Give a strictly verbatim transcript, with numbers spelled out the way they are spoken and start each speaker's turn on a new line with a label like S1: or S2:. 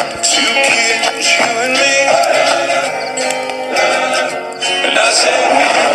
S1: to keep you and me. And I said,